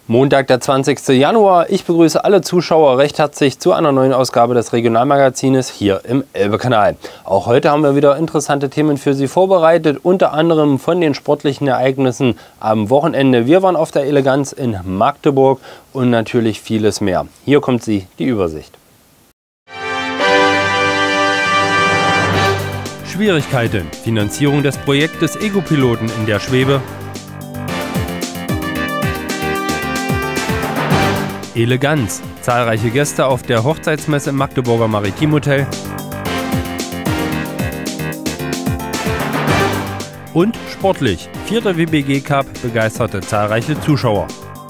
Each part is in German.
Montag, der 20. Januar. Ich begrüße alle Zuschauer recht herzlich zu einer neuen Ausgabe des Regionalmagazines hier im Elbe-Kanal. Auch heute haben wir wieder interessante Themen für Sie vorbereitet, unter anderem von den sportlichen Ereignissen am Wochenende. Wir waren auf der Eleganz in Magdeburg und natürlich vieles mehr. Hier kommt die Übersicht. Schwierigkeiten. Finanzierung des Projektes Ego-Piloten in der Schwebe. Eleganz. Zahlreiche Gäste auf der Hochzeitsmesse im Magdeburger Maritimhotel. Und sportlich. 4. WBG Cup begeisterte zahlreiche Zuschauer.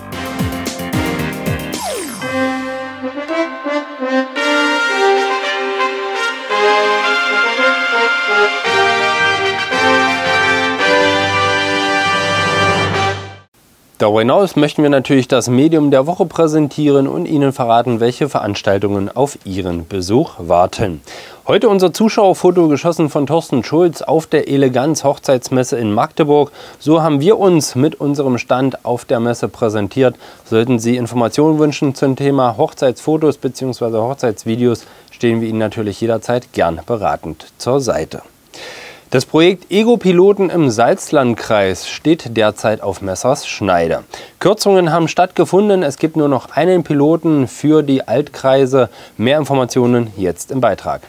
Darüber hinaus möchten wir natürlich das Medium der Woche präsentieren und Ihnen verraten, welche Veranstaltungen auf Ihren Besuch warten. Heute unser Zuschauerfoto, geschossen von Thorsten Schulz auf der Eleganz Hochzeitsmesse in Magdeburg. So haben wir uns mit unserem Stand auf der Messe präsentiert. Sollten Sie Informationen wünschen zum Thema Hochzeitsfotos bzw. Hochzeitsvideos, stehen wir Ihnen natürlich jederzeit gern beratend zur Seite. Das Projekt Ego-Piloten im Salzlandkreis steht derzeit auf Messerschneide. Kürzungen haben stattgefunden, es gibt nur noch einen Piloten für die Altkreise. Mehr Informationen jetzt im Beitrag.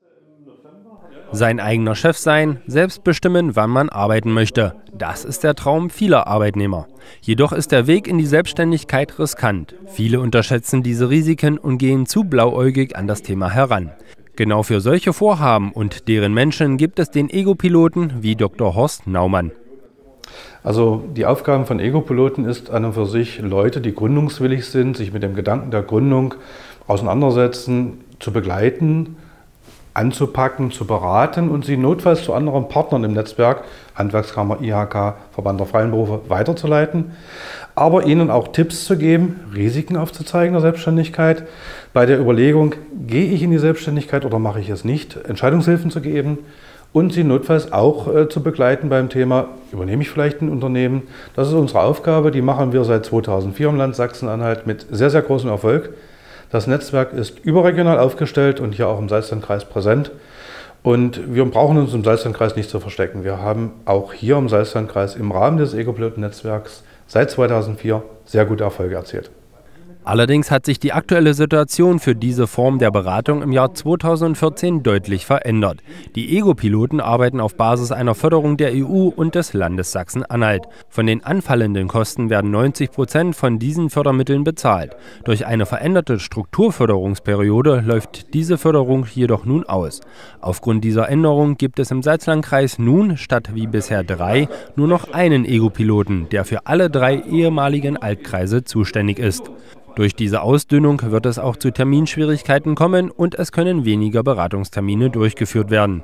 Sein eigener Chef sein, selbst bestimmen, wann man arbeiten möchte. Das ist der Traum vieler Arbeitnehmer. Jedoch ist der Weg in die Selbstständigkeit riskant. Viele unterschätzen diese Risiken und gehen zu blauäugig an das Thema heran. Genau für solche Vorhaben und deren Menschen gibt es den Ego-Piloten wie Dr. Horst Naumann. Also die Aufgabe von Ego-Piloten ist an und für sich, Leute, die gründungswillig sind, sich mit dem Gedanken der Gründung auseinandersetzen, zu begleiten, anzupacken, zu beraten und sie notfalls zu anderen Partnern im Netzwerk, Handwerkskammer, IHK, Verband der Freien Berufe, weiterzuleiten, aber ihnen auch Tipps zu geben, Risiken aufzuzeigen der Selbstständigkeit, bei der Überlegung, gehe ich in die Selbstständigkeit oder mache ich es nicht, Entscheidungshilfen zu geben und sie notfalls auch zu begleiten beim Thema, übernehme ich vielleicht ein Unternehmen. Das ist unsere Aufgabe, die machen wir seit 2004 im Land Sachsen-Anhalt mit sehr, sehr großem Erfolg. Das Netzwerk ist überregional aufgestellt und hier auch im Salzlandkreis präsent. Und wir brauchen uns im Salzlandkreis nicht zu verstecken. Wir haben auch hier im Salzlandkreis im Rahmen des Ego-Piloten-Netzwerks seit 2004 sehr gute Erfolge erzielt. Allerdings hat sich die aktuelle Situation für diese Form der Beratung im Jahr 2014 deutlich verändert. Die Ego-Piloten arbeiten auf Basis einer Förderung der EU und des Landes Sachsen-Anhalt. Von den anfallenden Kosten werden 90% von diesen Fördermitteln bezahlt. Durch eine veränderte Strukturförderungsperiode läuft diese Förderung jedoch nun aus. Aufgrund dieser Änderung gibt es im Salzlandkreis nun statt wie bisher 3 nur noch einen Ego-Piloten, der für alle 3 ehemaligen Altkreise zuständig ist. Durch diese Ausdünnung wird es auch zu Terminschwierigkeiten kommen und es können weniger Beratungstermine durchgeführt werden.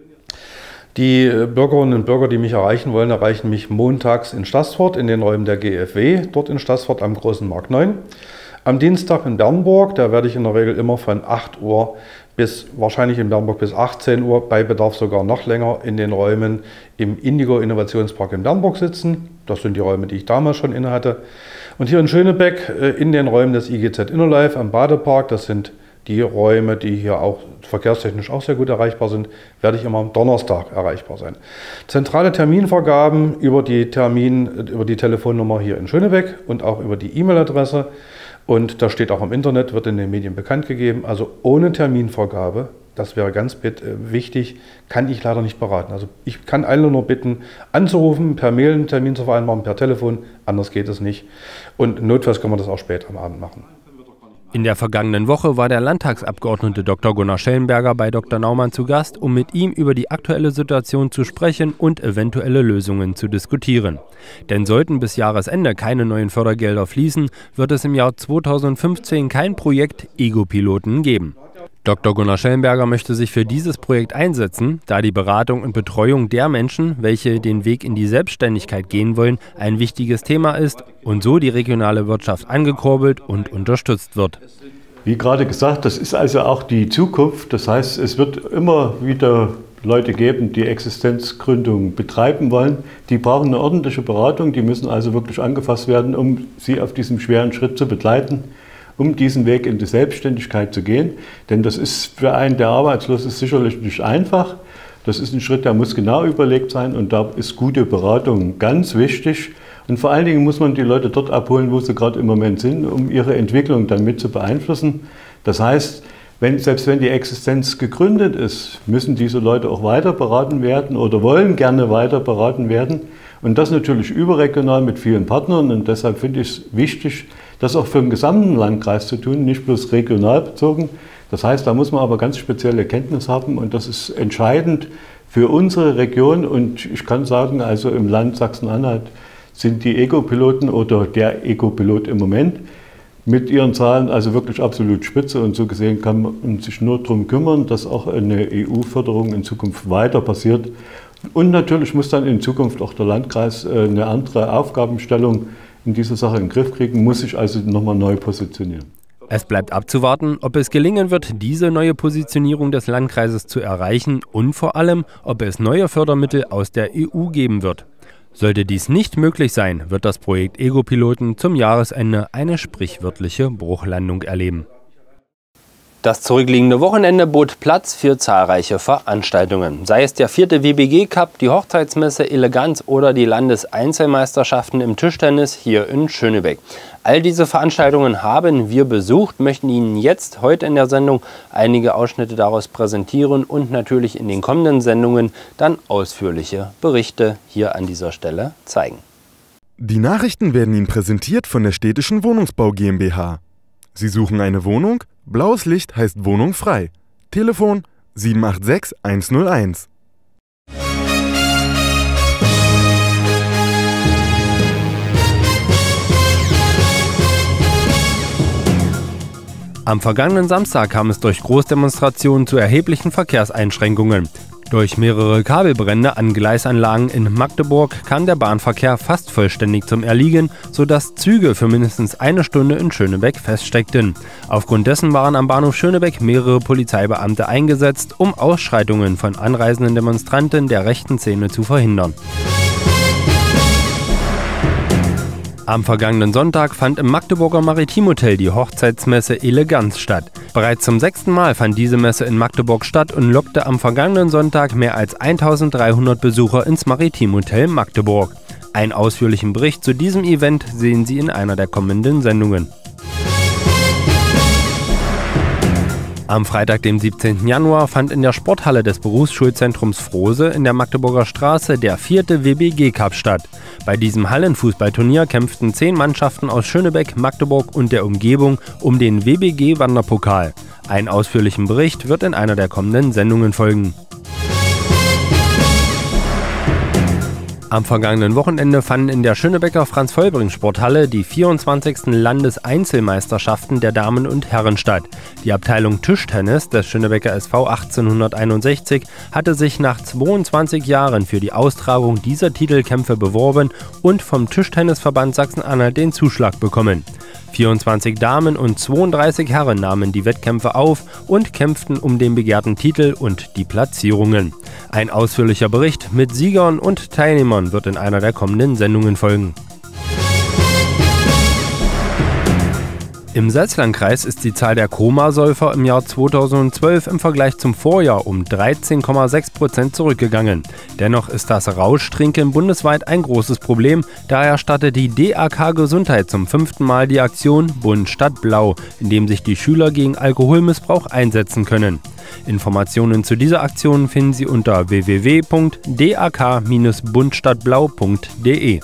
Die Bürgerinnen und Bürger, die mich erreichen wollen, erreichen mich montags in Staßfurt in den Räumen der GfW, dort in Staßfurt am Großen Markt 9. Am Dienstag in Bernburg, da werde ich in der Regel immer von 8 Uhr bis wahrscheinlich in Bernburg bis 18 Uhr, bei Bedarf sogar noch länger, in den Räumen im Indigo Innovationspark in Bernburg sitzen. Das sind die Räume, die ich damals schon inne hatte. Und hier in Schönebeck in den Räumen des IGZ Innerlife am Badepark, das sind die Räume, die hier auch verkehrstechnisch auch sehr gut erreichbar sind, werde ich immer am Donnerstag erreichbar sein. Zentrale Terminvergaben über die Telefonnummer hier in Schönebeck und auch über die E-Mail-Adresse. Und das steht auch im Internet, wird in den Medien bekannt gegeben. Also ohne Terminvorgabe, das wäre ganz wichtig, kann ich leider nicht beraten. Also ich kann alle nur bitten, anzurufen, per Mail einen Termin zu vereinbaren, per Telefon, anders geht es nicht. Und notfalls können wir das auch später am Abend machen. In der vergangenen Woche war der Landtagsabgeordnete Dr. Gunnar Schellenberger bei Dr. Naumann zu Gast, um mit ihm über die aktuelle Situation zu sprechen und eventuelle Lösungen zu diskutieren. Denn sollten bis Jahresende keine neuen Fördergelder fließen, wird es im Jahr 2015 kein Projekt Ego-Piloten geben. Dr. Gunnar Schellenberger möchte sich für dieses Projekt einsetzen, da die Beratung und Betreuung der Menschen, welche den Weg in die Selbstständigkeit gehen wollen, ein wichtiges Thema ist und so die regionale Wirtschaft angekurbelt und unterstützt wird. Wie gerade gesagt, das ist also auch die Zukunft. Das heißt, es wird immer wieder Leute geben, die Existenzgründung betreiben wollen. Die brauchen eine ordentliche Beratung, die müssen also wirklich angefasst werden, um sie auf diesem schweren Schritt zu begleiten, um diesen Weg in die Selbstständigkeit zu gehen. Denn das ist für einen, der arbeitslos ist, sicherlich nicht einfach. Das ist ein Schritt, der muss genau überlegt sein und da ist gute Beratung ganz wichtig. Und vor allen Dingen muss man die Leute dort abholen, wo sie gerade im Moment sind, um ihre Entwicklung dann mit zu beeinflussen. Das heißt, selbst wenn die Existenz gegründet ist, müssen diese Leute auch weiter beraten werden oder wollen gerne weiter beraten werden. Und das natürlich überregional mit vielen Partnern. Und deshalb finde ich es wichtig, das auch für den gesamten Landkreis zu tun, nicht bloß regional bezogen. Das heißt, da muss man aber ganz spezielle Kenntnis haben und das ist entscheidend für unsere Region. Und ich kann sagen, also im Land Sachsen-Anhalt sind die Eco-Piloten oder der Eco-Pilot im Moment mit ihren Zahlen also wirklich absolut spitze. Und so gesehen kann man sich nur darum kümmern, dass auch eine EU-Förderung in Zukunft weiter passiert. Und natürlich muss dann in Zukunft auch der Landkreis eine andere Aufgabenstellung in dieser Sache in den Griff kriegen, muss sich also nochmal neu positionieren. Es bleibt abzuwarten, ob es gelingen wird, diese neue Positionierung des Landkreises zu erreichen und vor allem, ob es neue Fördermittel aus der EU geben wird. Sollte dies nicht möglich sein, wird das Projekt Eco-Piloten zum Jahresende eine sprichwörtliche Bruchlandung erleben. Das zurückliegende Wochenende bot Platz für zahlreiche Veranstaltungen. Sei es der 4. WBG Cup, die Hochzeitsmesse Eleganz oder die Landeseinzelmeisterschaften im Tischtennis hier in Schönebeck. All diese Veranstaltungen haben wir besucht, möchten Ihnen jetzt heute in der Sendung einige Ausschnitte daraus präsentieren und natürlich in den kommenden Sendungen dann ausführliche Berichte hier an dieser Stelle zeigen. Die Nachrichten werden Ihnen präsentiert von der Städtischen Wohnungsbau GmbH. Sie suchen eine Wohnung? Blaues Licht heißt Wohnung frei. Telefon 786 101. Am vergangenen Samstag kam es durch Großdemonstrationen zu erheblichen Verkehrseinschränkungen. Durch mehrere Kabelbrände an Gleisanlagen in Magdeburg kam der Bahnverkehr fast vollständig zum Erliegen, sodass Züge für mindestens eine Stunde in Schönebeck feststeckten. Aufgrund dessen waren am Bahnhof Schönebeck mehrere Polizeibeamte eingesetzt, um Ausschreitungen von anreisenden Demonstranten der rechten Szene zu verhindern. Am vergangenen Sonntag fand im Magdeburger Maritimhotel die Hochzeitsmesse Eleganz statt. Bereits zum 6. Mal fand diese Messe in Magdeburg statt und lockte am vergangenen Sonntag mehr als 1300 Besucher ins Maritimhotel Magdeburg. Einen ausführlichen Bericht zu diesem Event sehen Sie in einer der kommenden Sendungen. Am Freitag, dem 17. Januar, fand in der Sporthalle des Berufsschulzentrums Frose in der Magdeburger Straße der 4. WBG Cup statt. Bei diesem Hallenfußballturnier kämpften 10 Mannschaften aus Schönebeck, Magdeburg und der Umgebung um den WBG Wanderpokal. Einen ausführlichen Bericht wird in einer der kommenden Sendungen folgen. Am vergangenen Wochenende fanden in der Schönebecker Franz-Vollbring-Sporthalle die 24. Landeseinzelmeisterschaften der Damen und Herren statt. Die Abteilung Tischtennis des Schönebecker SV 1861 hatte sich nach 22 Jahren für die Austragung dieser Titelkämpfe beworben und vom Tischtennisverband Sachsen-Anhalt den Zuschlag bekommen. 24 Damen und 32 Herren nahmen die Wettkämpfe auf und kämpften um den begehrten Titel und die Platzierungen. Ein ausführlicher Bericht mit Siegern und Teilnehmern wird in einer der kommenden Sendungen folgen. Im Salzlandkreis ist die Zahl der Komasäufer im Jahr 2012 im Vergleich zum Vorjahr um 13,6% zurückgegangen. Dennoch ist das Rauschtrinken bundesweit ein großes Problem. Daher startet die DAK Gesundheit zum 5. Mal die Aktion Bunt statt Blau, in dem sich die Schüler gegen Alkoholmissbrauch einsetzen können. Informationen zu dieser Aktion finden Sie unter www.dak-buntstadtblau.de.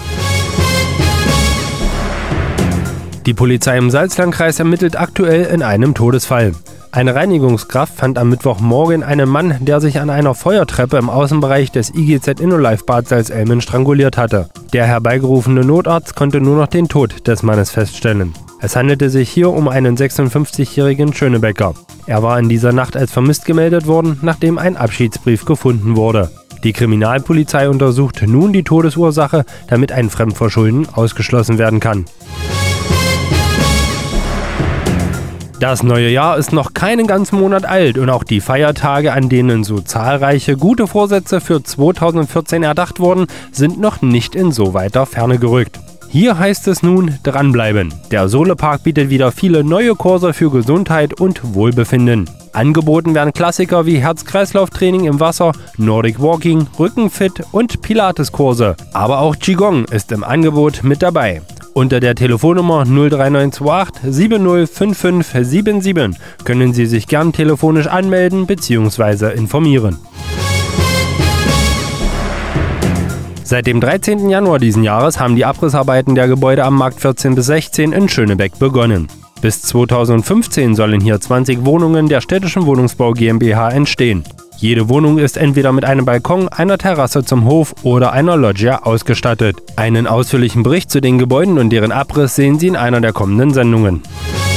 Die Polizei im Salzlandkreis ermittelt aktuell in einem Todesfall. Eine Reinigungskraft fand am Mittwochmorgen einen Mann, der sich an einer Feuertreppe im Außenbereich des IGZ InnoLife Bad Salzelmen stranguliert hatte. Der herbeigerufene Notarzt konnte nur noch den Tod des Mannes feststellen. Es handelte sich hier um einen 56-jährigen Schönebecker. Er war in dieser Nacht als vermisst gemeldet worden, nachdem ein Abschiedsbrief gefunden wurde. Die Kriminalpolizei untersucht nun die Todesursache, damit ein Fremdverschulden ausgeschlossen werden kann. Das neue Jahr ist noch keinen ganzen Monat alt und auch die Feiertage, an denen so zahlreiche gute Vorsätze für 2014 erdacht wurden, sind noch nicht in so weiter Ferne gerückt. Hier heißt es nun dranbleiben. Der Solepark bietet wieder viele neue Kurse für Gesundheit und Wohlbefinden. Angeboten werden Klassiker wie Herz-Kreislauf-Training im Wasser, Nordic Walking, Rückenfit und Pilates-Kurse. Aber auch Qigong ist im Angebot mit dabei. Unter der Telefonnummer 03928 705577 können Sie sich gern telefonisch anmelden bzw. informieren. Seit dem 13. Januar diesen Jahres haben die Abrissarbeiten der Gebäude am Markt 14 bis 16 in Schönebeck begonnen. Bis 2015 sollen hier 20 Wohnungen der Städtischen Wohnungsbau GmbH entstehen. Jede Wohnung ist entweder mit einem Balkon, einer Terrasse zum Hof oder einer Loggia ausgestattet. Einen ausführlichen Bericht zu den Gebäuden und deren Abriss sehen Sie in einer der kommenden Sendungen.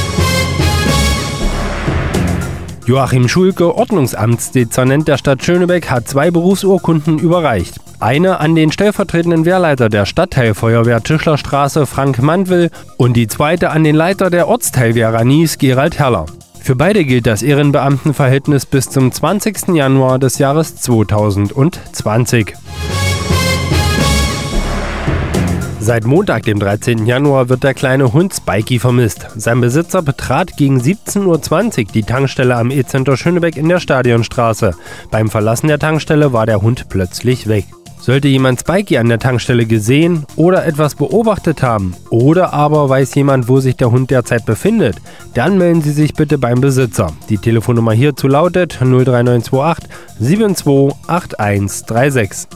Joachim Schulke, Ordnungsamtsdezernent der Stadt Schönebeck, hat 2 Berufsurkunden überreicht. Eine an den stellvertretenden Wehrleiter der Stadtteilfeuerwehr Tischlerstraße, Frank Mandl, und die zweite an den Leiter der Ortsteilwehr Ranis, Gerald Herrler. Für beide gilt das Ehrenbeamtenverhältnis bis zum 20. Januar des Jahres 2020. Seit Montag, dem 13. Januar, wird der kleine Hund Spikey vermisst. Sein Besitzer betrat gegen 17:20 Uhr die Tankstelle am E-Center Schönebeck in der Stadionstraße. Beim Verlassen der Tankstelle war der Hund plötzlich weg. Sollte jemand Spikey an der Tankstelle gesehen oder etwas beobachtet haben oder aber weiß jemand, wo sich der Hund derzeit befindet, dann melden Sie sich bitte beim Besitzer. Die Telefonnummer hierzu lautet 03928 728136.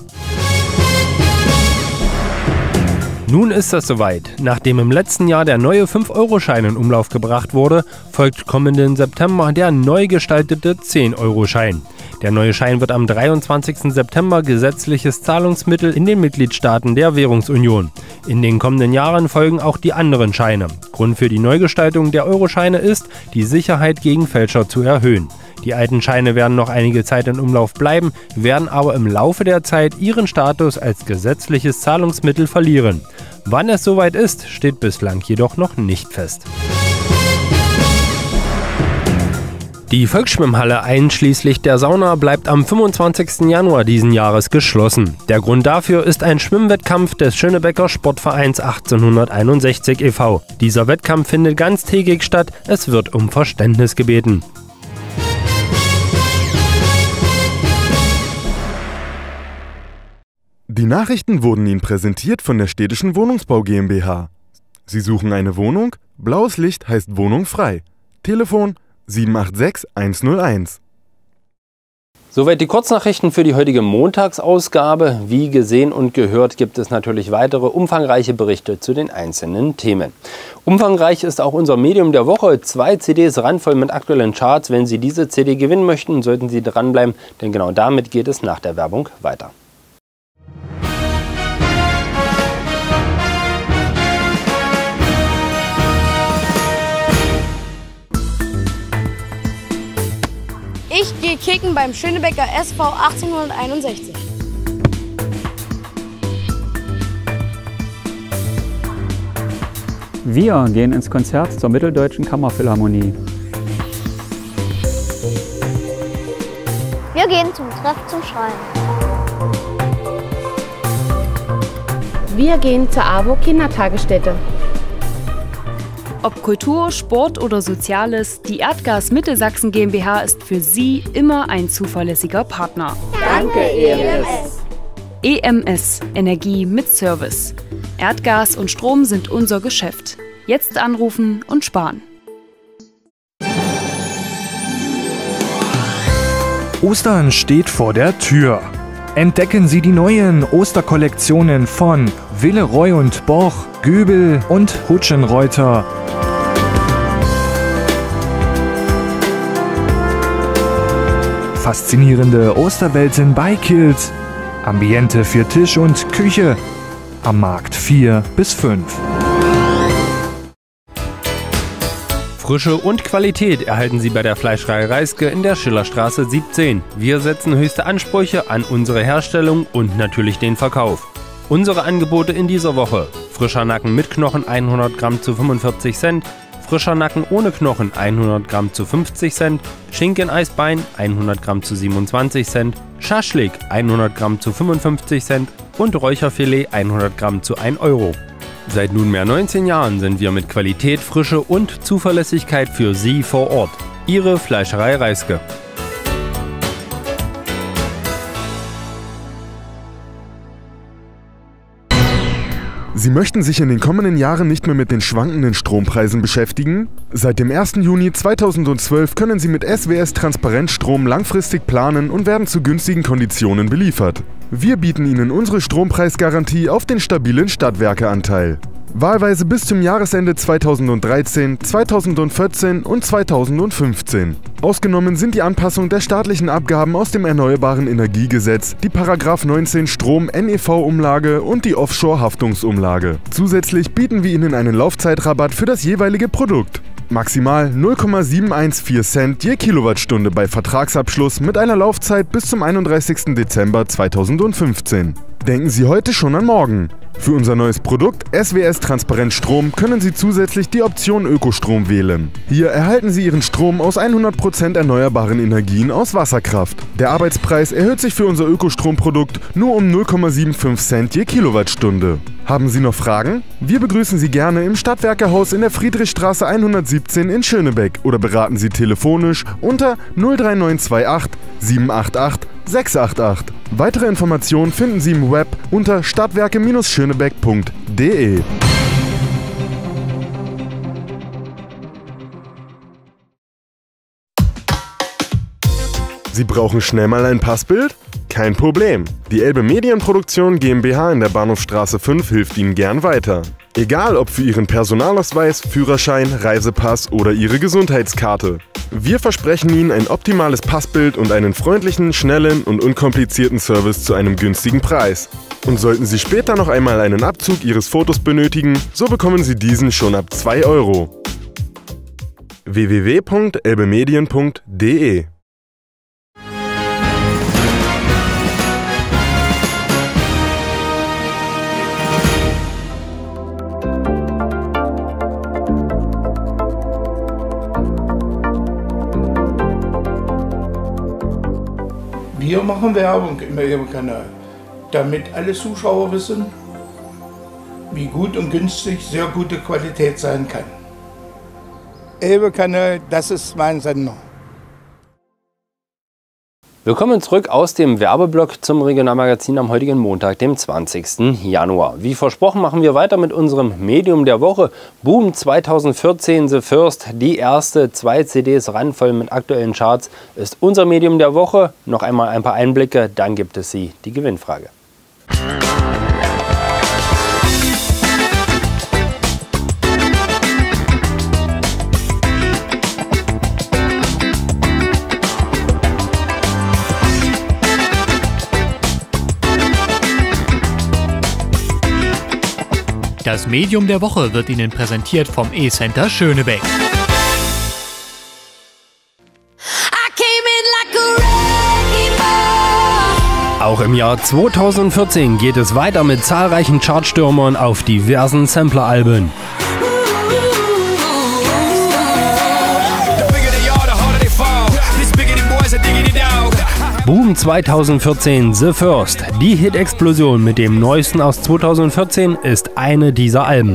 Nun ist es soweit. Nachdem im letzten Jahr der neue 5-Euro-Schein in Umlauf gebracht wurde, folgt kommenden September der neu gestaltete 10-Euro-Schein. Der neue Schein wird am 23. September gesetzliches Zahlungsmittel in den Mitgliedstaaten der Währungsunion. In den kommenden Jahren folgen auch die anderen Scheine. Grund für die Neugestaltung der Euroscheine ist, die Sicherheit gegen Fälscher zu erhöhen. Die alten Scheine werden noch einige Zeit in Umlauf bleiben, werden aber im Laufe der Zeit ihren Status als gesetzliches Zahlungsmittel verlieren. Wann es soweit ist, steht bislang jedoch noch nicht fest. Die Volksschwimmhalle einschließlich der Sauna bleibt am 25. Januar diesen Jahres geschlossen. Der Grund dafür ist ein Schwimmwettkampf des Schönebecker Sportvereins 1861 e.V. Dieser Wettkampf findet ganztägig statt, es wird um Verständnis gebeten. Die Nachrichten wurden Ihnen präsentiert von der Städtischen Wohnungsbau GmbH. Sie suchen eine Wohnung? Blaues Licht heißt Wohnung frei. Telefon 786 101. Soweit die Kurznachrichten für die heutige Montagsausgabe. Wie gesehen und gehört gibt es natürlich weitere umfangreiche Berichte zu den einzelnen Themen. Umfangreich ist auch unser Medium der Woche. 2 CDs randvoll mit aktuellen Charts. Wenn Sie diese CD gewinnen möchten, sollten Sie dranbleiben, denn genau damit geht es nach der Werbung weiter. Ich gehe kicken beim Schönebecker SV 1861. Wir gehen ins Konzert zur Mitteldeutschen Kammerphilharmonie. Wir gehen zum Treff zum Schreien. Wir gehen zur AWO Kindertagesstätte. Ob Kultur, Sport oder Soziales, die Erdgas Mittelsachsen GmbH ist für Sie immer ein zuverlässiger Partner. Danke, EMS. EMS, Energie mit Service. Erdgas und Strom sind unser Geschäft. Jetzt anrufen und sparen. Ostern steht vor der Tür. Entdecken Sie die neuen Osterkollektionen von Villeroy und Boch, Göbel und Hutschenreuter. Faszinierende Osterwelten bei Kilt. Ambiente für Tisch und Küche. Am Markt 4 bis 5. Frische und Qualität erhalten Sie bei der Fleischerei Reiske in der Schillerstraße 17. Wir setzen höchste Ansprüche an unsere Herstellung und natürlich den Verkauf. Unsere Angebote in dieser Woche: frischer Nacken mit Knochen 100 Gramm zu 45 Cent, frischer Nacken ohne Knochen 100 Gramm zu 50 Cent, Schinken-Eisbein 100 Gramm zu 27 Cent, Schaschlik 100 Gramm zu 55 Cent und Räucherfilet 100 Gramm zu 1 Euro. Seit nunmehr 19 Jahren sind wir mit Qualität, Frische und Zuverlässigkeit für Sie vor Ort. Ihre Fleischerei Reiske. Sie möchten sich in den kommenden Jahren nicht mehr mit den schwankenden Strompreisen beschäftigen? Seit dem 1. Juni 2012 können Sie mit SWS Transparentstrom langfristig planen und werden zu günstigen Konditionen beliefert. Wir bieten Ihnen unsere Strompreisgarantie auf den stabilen Stadtwerkeanteil. Wahlweise bis zum Jahresende 2013, 2014 und 2015. Ausgenommen sind die Anpassung der staatlichen Abgaben aus dem Erneuerbaren Energiegesetz, die § 19 Strom-NEV-Umlage und die Offshore-Haftungsumlage. Zusätzlich bieten wir Ihnen einen Laufzeitrabatt für das jeweilige Produkt. Maximal 0,714 Cent je Kilowattstunde bei Vertragsabschluss mit einer Laufzeit bis zum 31. Dezember 2015. Denken Sie heute schon an morgen. Für unser neues Produkt SWS Transparentstrom können Sie zusätzlich die Option Ökostrom wählen. Hier erhalten Sie Ihren Strom aus 100% erneuerbaren Energien aus Wasserkraft. Der Arbeitspreis erhöht sich für unser Ökostromprodukt nur um 0,75 Cent je Kilowattstunde. Haben Sie noch Fragen? Wir begrüßen Sie gerne im Stadtwerkehaus in der Friedrichstraße 117 in Schönebeck oder beraten Sie telefonisch unter 03928 788 688. Weitere Informationen finden Sie im Web unter stadtwerke-schönebeck.de. Sie brauchen schnell mal ein Passbild? Kein Problem. Die Elbe Medienproduktion GmbH in der Bahnhofstraße 5 hilft Ihnen gern weiter. Egal ob für Ihren Personalausweis, Führerschein, Reisepass oder Ihre Gesundheitskarte. Wir versprechen Ihnen ein optimales Passbild und einen freundlichen, schnellen und unkomplizierten Service zu einem günstigen Preis. Und sollten Sie später noch einmal einen Abzug Ihres Fotos benötigen, so bekommen Sie diesen schon ab 2 Euro. www.elbemedien.de. Wir machen Werbung im Elbe-Kanal, damit alle Zuschauer wissen, wie gut und günstig sehr gute Qualität sein kann. Elbe-Kanal, das ist mein Sender. Willkommen zurück aus dem Werbeblock zum Regionalmagazin am heutigen Montag, dem 20. Januar. Wie versprochen machen wir weiter mit unserem Medium der Woche. Boom 2014, The First, die erste 2 CDs randvoll mit aktuellen Charts, ist unser Medium der Woche. Noch einmal ein paar Einblicke, dann gibt es die Gewinnfrage. Das Medium der Woche wird Ihnen präsentiert vom E-Center Schönebeck. Auch im Jahr 2014 geht es weiter mit zahlreichen Chartstürmern auf diversen Sampler-Alben. Boom 2014, The First. Die Hit-Explosion mit dem neuesten aus 2014 ist eine dieser Alben.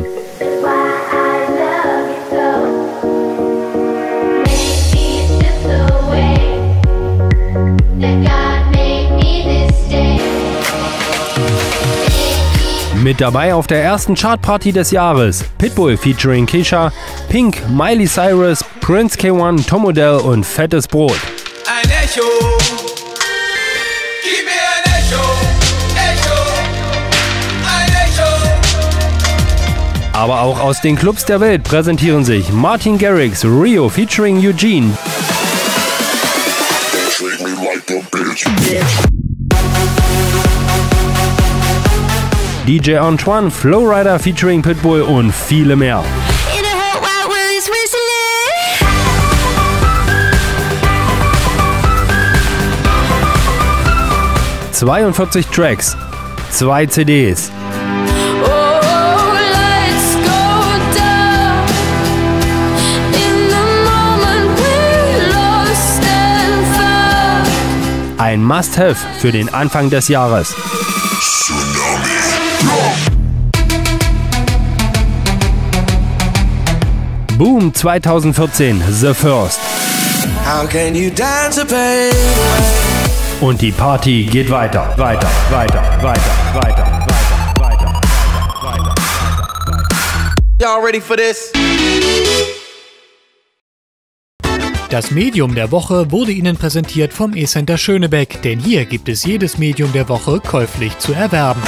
Mit dabei auf der ersten Chartparty des Jahres Pitbull featuring Kesha, Pink, Miley Cyrus, Prince K1, Tom Odell und Fettes Brot. Ein Echo. Gib mir ein Echo. Echo. Ein Echo. Aber auch aus den Clubs der Welt präsentieren sich Martin Garrix, Rio featuring Eugene. DJ Antoine, Flowrider featuring Pitbull und viele mehr. 42 Tracks, 2 CDs. Ein Must-Have für den Anfang des Jahres. Boom 2014, The First. How can you dance a pain? Und die Party geht weiter, weiter, weiter, weiter, weiter, weiter, weiter, weiter. Y'all ready for this? Das Medium der Woche wurde Ihnen präsentiert vom E-Center Schönebeck, denn hier gibt es jedes Medium der Woche käuflich zu erwerben.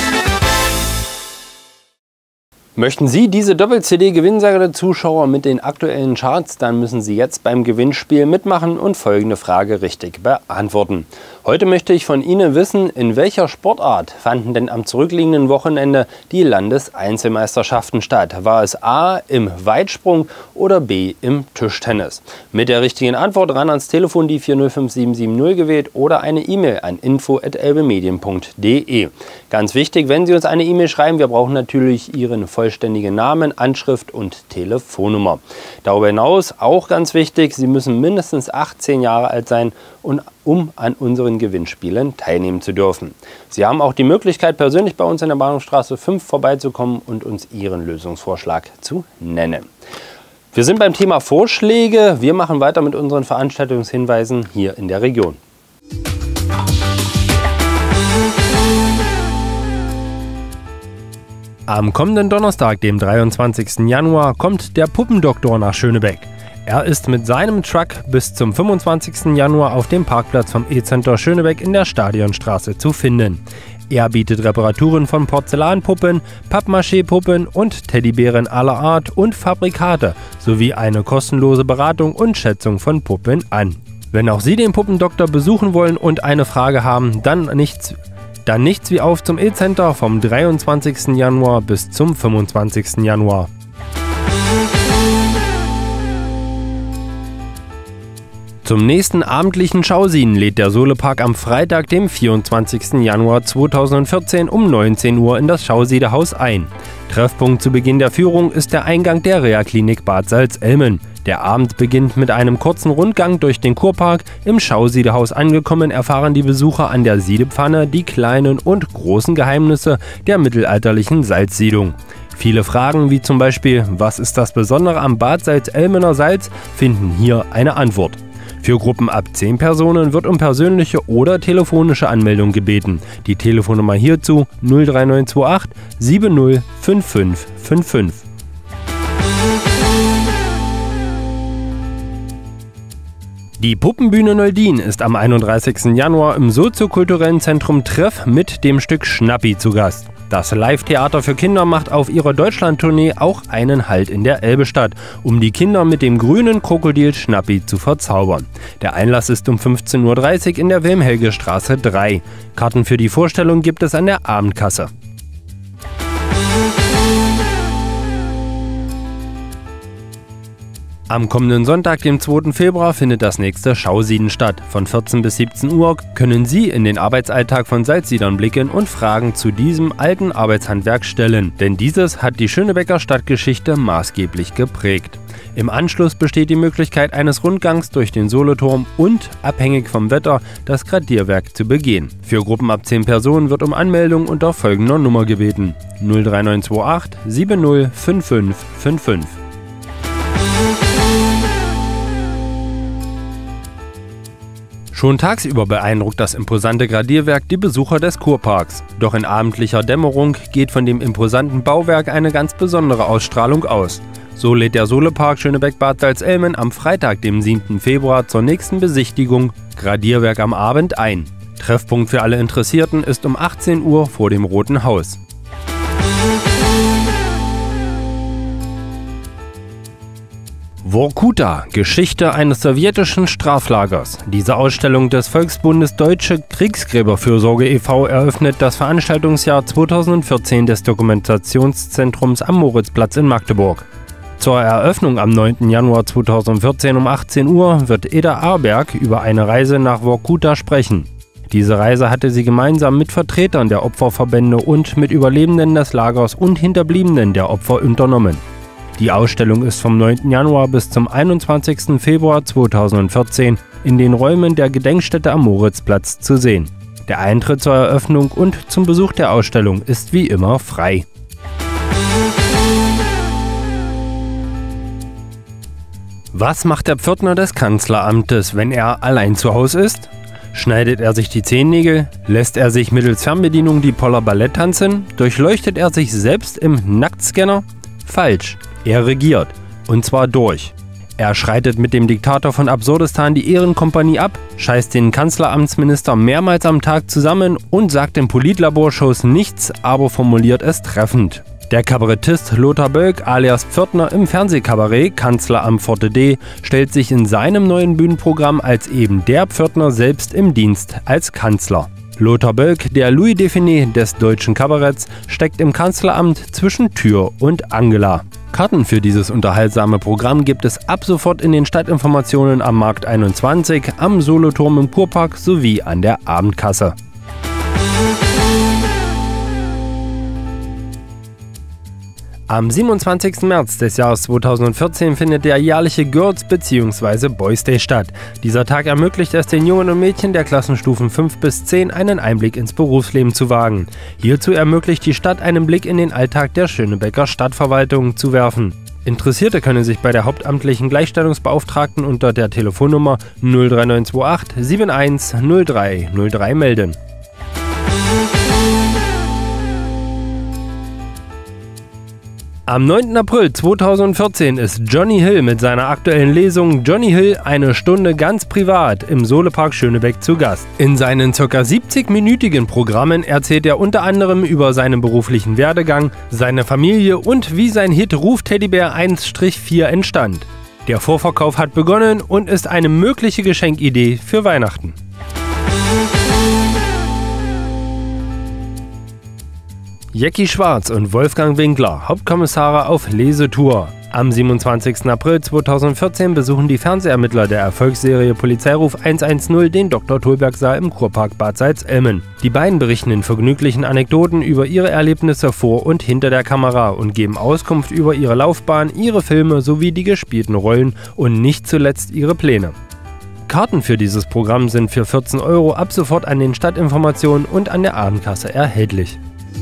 Möchten Sie diese Doppel-CD gewinnen, sagen der Zuschauer, mit den aktuellen Charts, dann müssen Sie jetzt beim Gewinnspiel mitmachen und folgende Frage richtig beantworten. Heute möchte ich von Ihnen wissen, in welcher Sportart fanden denn am zurückliegenden Wochenende die Landeseinzelmeisterschaften statt? War es A im Weitsprung oder B im Tischtennis? Mit der richtigen Antwort ran ans Telefon die 405770 gewählt oder eine E-Mail an info@elbemedien.de. Ganz wichtig, wenn Sie uns eine E-Mail schreiben, wir brauchen natürlich Ihren vollständigen Namen, Anschrift und Telefonnummer. Darüber hinaus auch ganz wichtig, Sie müssen mindestens 18 Jahre alt sein, um an unseren Gewinnspielen teilnehmen zu dürfen. Sie haben auch die Möglichkeit, persönlich bei uns in der Bahnhofstraße 5 vorbeizukommen und uns Ihren Lösungsvorschlag zu nennen. Wir sind beim Thema Vorschläge. Wir machen weiter mit unseren Veranstaltungshinweisen hier in der Region. Am kommenden Donnerstag, dem 23. Januar, kommt der Puppendoktor nach Schönebeck. Er ist mit seinem Truck bis zum 25. Januar auf dem Parkplatz vom E-Center Schönebeck in der Stadionstraße zu finden. Er bietet Reparaturen von Porzellanpuppen, Pappmaché-Puppen und Teddybären aller Art und Fabrikate sowie eine kostenlose Beratung und Schätzung von Puppen an. Wenn auch Sie den Puppendoktor besuchen wollen und eine Frage haben, dann nichts wie auf zum E-Center vom 23. Januar bis zum 25. Januar. Zum nächsten abendlichen Schausieden lädt der Solepark am Freitag, dem 24. Januar 2014 um 19 Uhr in das Schausiedehaus ein. Treffpunkt zu Beginn der Führung ist der Eingang der Reha-Klinik Bad Salzelmen. Der Abend beginnt mit einem kurzen Rundgang durch den Kurpark. Im Schausiedehaus angekommen erfahren die Besucher an der Siedepfanne die kleinen und großen Geheimnisse der mittelalterlichen Salzsiedung. Viele Fragen wie zum Beispiel, was ist das Besondere am Bad Salzelmener Salz, finden hier eine Antwort. Für Gruppen ab 10 Personen wird um persönliche oder telefonische Anmeldung gebeten. Die Telefonnummer hierzu 03928 705555. Die Puppenbühne Noldin ist am 31. Januar im soziokulturellen Zentrum Treff mit dem Stück Schnappi zu Gast. Das Live-Theater für Kinder macht auf ihrer Deutschlandtournee auch einen Halt in der Elbestadt, um die Kinder mit dem grünen Krokodil Schnappi zu verzaubern. Der Einlass ist um 15:30 Uhr in der Wilhelm-Helge-Straße 3. Karten für die Vorstellung gibt es an der Abendkasse. Am kommenden Sonntag, dem 2. Februar, findet das nächste Schausieden statt. Von 14 bis 17 Uhr können Sie in den Arbeitsalltag von Salzsiedern blicken und Fragen zu diesem alten Arbeitshandwerk stellen. Denn dieses hat die Schönebecker Stadtgeschichte maßgeblich geprägt. Im Anschluss besteht die Möglichkeit eines Rundgangs durch den Soleturm und, abhängig vom Wetter, das Gradierwerk zu begehen. Für Gruppen ab 10 Personen wird um Anmeldung unter folgender Nummer gebeten: 03928 705555. Schon tagsüber beeindruckt das imposante Gradierwerk die Besucher des Kurparks. Doch in abendlicher Dämmerung geht von dem imposanten Bauwerk eine ganz besondere Ausstrahlung aus. So lädt der Solepark Schönebeck-Bad Salzelmen am Freitag, dem 7. Februar, zur nächsten Besichtigung Gradierwerk am Abend ein. Treffpunkt für alle Interessierten ist um 18 Uhr vor dem Roten Haus. Vorkuta – Geschichte eines sowjetischen Straflagers. Diese Ausstellung des Volksbundes Deutsche Kriegsgräberfürsorge e.V. eröffnet das Veranstaltungsjahr 2014 des Dokumentationszentrums am Moritzplatz in Magdeburg. Zur Eröffnung am 9. Januar 2014 um 18 Uhr wird Eda Arberg über eine Reise nach Vorkuta sprechen. Diese Reise hatte sie gemeinsam mit Vertretern der Opferverbände und mit Überlebenden des Lagers und Hinterbliebenen der Opfer unternommen. Die Ausstellung ist vom 9. Januar bis zum 21. Februar 2014 in den Räumen der Gedenkstätte am Moritzplatz zu sehen. Der Eintritt zur Eröffnung und zum Besuch der Ausstellung ist wie immer frei. Was macht der Pförtner des Kanzleramtes, wenn er allein zu Hause ist? Schneidet er sich die Zehennägel? Lässt er sich mittels Fernbedienung die Poller Ballett tanzen? Durchleuchtet er sich selbst im Nacktscanner? Falsch, er regiert. Und zwar durch. Er schreitet mit dem Diktator von Absurdistan die Ehrenkompanie ab, scheißt den Kanzleramtsminister mehrmals am Tag zusammen und sagt in Politlaborshows nichts, aber formuliert es treffend. Der Kabarettist Lothar Bölk alias Pförtner im Fernsehkabarett Kanzleramt Forte D stellt sich in seinem neuen Bühnenprogramm als eben der Pförtner selbst im Dienst als Kanzler. Lothar Bölk, der Louis Define des deutschen Kabaretts, steckt im Kanzleramt zwischen Tür und Angela. Karten für dieses unterhaltsame Programm gibt es ab sofort in den Stadtinformationen am Markt 21, am Soloturm im Kurpark sowie an der Abendkasse. Am 27. März des Jahres 2014 findet der jährliche Girls bzw. Boys Day statt. Dieser Tag ermöglicht es den Jungen und Mädchen der Klassenstufen 5 bis 10 einen Einblick ins Berufsleben zu wagen. Hierzu ermöglicht die Stadt einen Blick in den Alltag der Schönebecker Stadtverwaltung zu werfen. Interessierte können sich bei der hauptamtlichen Gleichstellungsbeauftragten unter der Telefonnummer 03928 710303 melden. Am 9. April 2014 ist Johnny Hill mit seiner aktuellen Lesung Johnny Hill – eine Stunde ganz privat im Solepark Schönebeck zu Gast. In seinen ca. 70-minütigen Programmen erzählt er unter anderem über seinen beruflichen Werdegang, seine Familie und wie sein Hit Ruf Teddybär 1-4 entstand. Der Vorverkauf hat begonnen und ist eine mögliche Geschenkidee für Weihnachten. Jackie Schwarz und Wolfgang Winkler, Hauptkommissare auf Lesetour. Am 27. April 2014 besuchen die Fernsehermittler der Erfolgsserie Polizeiruf 110 den Dr. Tholberg-Saal im Kurpark Bad Salzelmen. Die beiden berichten in vergnüglichen Anekdoten über ihre Erlebnisse vor und hinter der Kamera und geben Auskunft über ihre Laufbahn, ihre Filme sowie die gespielten Rollen und nicht zuletzt ihre Pläne. Karten für dieses Programm sind für 14 € ab sofort an den Stadtinformationen und an der Abendkasse erhältlich.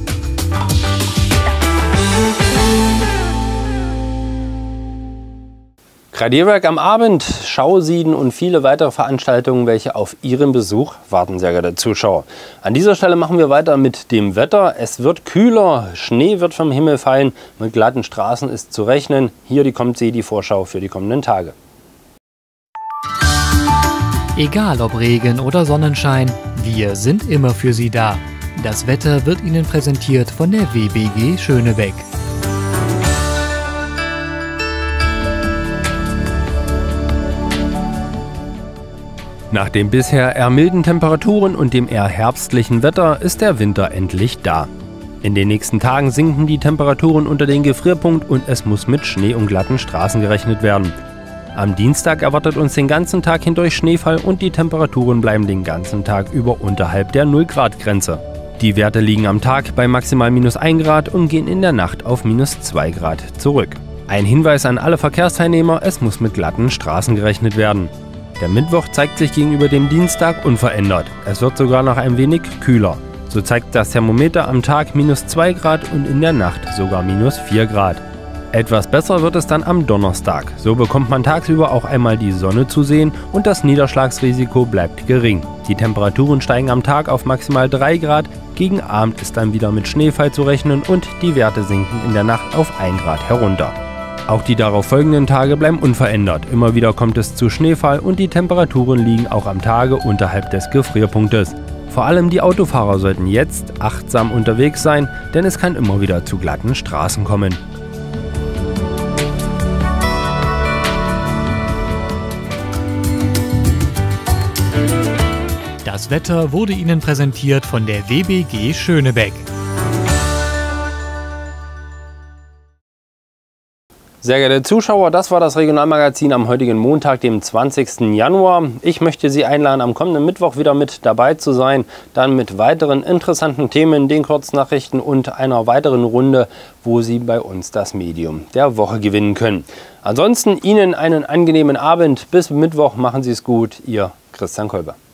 Gradierwerk am Abend, Schausieden und viele weitere Veranstaltungen, welche auf Ihren Besuch warten, sehr geehrte Zuschauer. An dieser Stelle machen wir weiter mit dem Wetter. Es wird kühler, Schnee wird vom Himmel fallen, mit glatten Straßen ist zu rechnen. Hier kommt die Vorschau für die kommenden Tage. Egal ob Regen oder Sonnenschein, wir sind immer für Sie da. Das Wetter wird Ihnen präsentiert von der WBG Schönebeck. Nach den bisher eher milden Temperaturen und dem eher herbstlichen Wetter ist der Winter endlich da. In den nächsten Tagen sinken die Temperaturen unter den Gefrierpunkt und es muss mit Schnee und glatten Straßen gerechnet werden. Am Dienstag erwartet uns den ganzen Tag hindurch Schneefall und die Temperaturen bleiben den ganzen Tag über unterhalb der 0-Grad-Grenze. Die Werte liegen am Tag bei maximal -1 Grad und gehen in der Nacht auf -2 Grad zurück. Ein Hinweis an alle Verkehrsteilnehmer, es muss mit glatten Straßen gerechnet werden. Der Mittwoch zeigt sich gegenüber dem Dienstag unverändert. Es wird sogar noch ein wenig kühler. So zeigt das Thermometer am Tag -2 Grad und in der Nacht sogar -4 Grad. Etwas besser wird es dann am Donnerstag. So bekommt man tagsüber auch einmal die Sonne zu sehen und das Niederschlagsrisiko bleibt gering. Die Temperaturen steigen am Tag auf maximal 3 Grad, gegen Abend ist dann wieder mit Schneefall zu rechnen und die Werte sinken in der Nacht auf 1 Grad herunter. Auch die darauf folgenden Tage bleiben unverändert. Immer wieder kommt es zu Schneefall und die Temperaturen liegen auch am Tage unterhalb des Gefrierpunktes. Vor allem die Autofahrer sollten jetzt achtsam unterwegs sein, denn es kann immer wieder zu glatten Straßen kommen. Das Wetter wurde Ihnen präsentiert von der WBG Schönebeck. Sehr geehrte Zuschauer, das war das Regionalmagazin am heutigen Montag, dem 20. Januar. Ich möchte Sie einladen, am kommenden Mittwoch wieder mit dabei zu sein. Dann mit weiteren interessanten Themen, den Kurznachrichten und einer weiteren Runde, wo Sie bei uns das Medium der Woche gewinnen können. Ansonsten Ihnen einen angenehmen Abend. Bis Mittwoch. Machen Sie es gut. Ihr Christian Kolber.